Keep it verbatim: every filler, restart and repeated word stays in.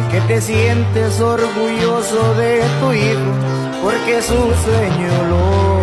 que te sientes orgulloso de tu hijo, porque su sueño lo